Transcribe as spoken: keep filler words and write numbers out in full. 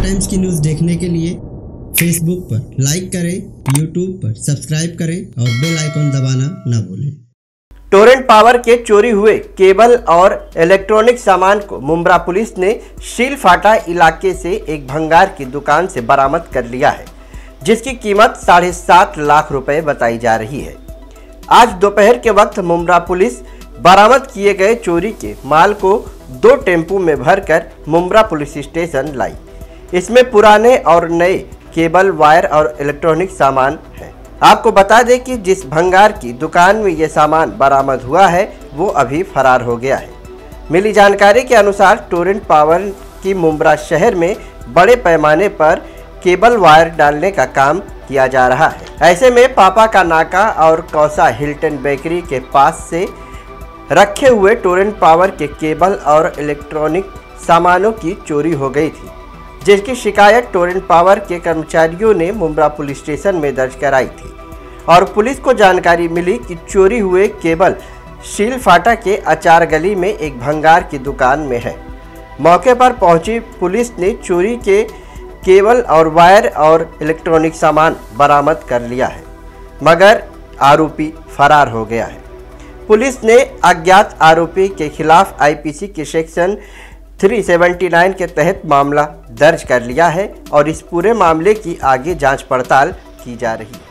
Times की news देखने के लिए फेसबुक पर लाइक करें, यूट्यूब पर सब्सक्राइब करें और बेल आइकन दबाना ना भूलें। टोरेंट पावर के चोरी हुए केबल और इलेक्ट्रॉनिक सामान को मुंब्रा पुलिस ने शीलफाटा इलाके से एक भंगार की दुकान से बरामद कर लिया है, जिसकी कीमत साढ़े सात लाख रुपए बताई जा रही है। आज दोपहर के वक्त मुंब्रा पुलिस बरामद किए गए चोरी के माल को दो टेम्पू में भरकर मुंब्रा पुलिस स्टेशन लाई। इसमें पुराने और नए केबल, वायर और इलेक्ट्रॉनिक सामान है। आपको बता दें कि जिस भंगार की दुकान में ये सामान बरामद हुआ है वो अभी फरार हो गया है। मिली जानकारी के अनुसार टोरेंट पावर की मुंब्रा शहर में बड़े पैमाने पर केबल वायर डालने का काम किया जा रहा है। ऐसे में पापा का नाका और कौसा हिल्टन बेकरी के पास से रखे हुए टोरेंट पावर के केबल और इलेक्ट्रॉनिक सामानों की चोरी हो गई थी, जिसकी शिकायत टोरेंट पावर के कर्मचारियों ने मुंब्रा पुलिस स्टेशन में दर्ज कराई थी और पुलिस को जानकारी मिली कि चोरी हुए केबल शीलफाटा के अचार गली में एक भंगार की दुकान में है। मौके पर पहुंची पुलिस ने चोरी के केबल और वायर और इलेक्ट्रॉनिक सामान बरामद कर लिया है, मगर आरोपी फरार हो गया है। पुलिस ने अज्ञात आरोपी के खिलाफ आईपीसी के सेक्शन तीन सौ उन्यासी के तहत मामला दर्ज कर लिया है और इस पूरे मामले की आगे जांच पड़ताल की जा रही है।